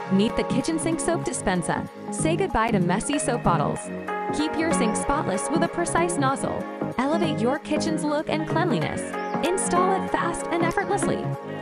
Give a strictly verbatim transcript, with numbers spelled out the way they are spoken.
Meet the kitchen sink soap dispenser. Say goodbye to messy soap bottles. Keep your sink spotless with a precise nozzle. Elevate your kitchen's look and cleanliness. Install it fast and effortlessly.